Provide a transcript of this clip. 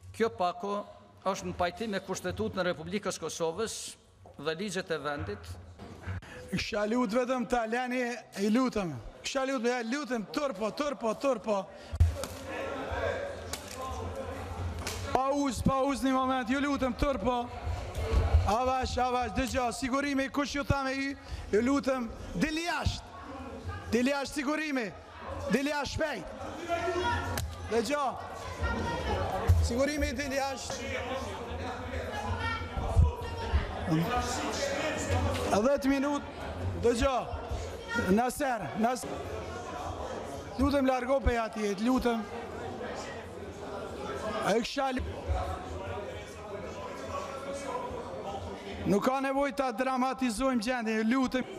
Kjo pako është në pajtim me Kushtetutën e Republikës Kosovës dhe ligjet e vendit. Kisha lutë vetëm ta leni, i lutëm. Kisha lutëm, turpo. Pauz një moment, ju lutëm, turpo. Avash, dëgja, sigurimi, kush ju thame ju lutëm, dili jashtë sigurimi, dili jashtë shpejt. Dëgja, sigurimi dili jashtë. 10 minut, dëgja, naser, lutëm largo pe atjet, lutëm. E kësha nuk ka nevoj ta dramatizojmë gjendje, lutëm.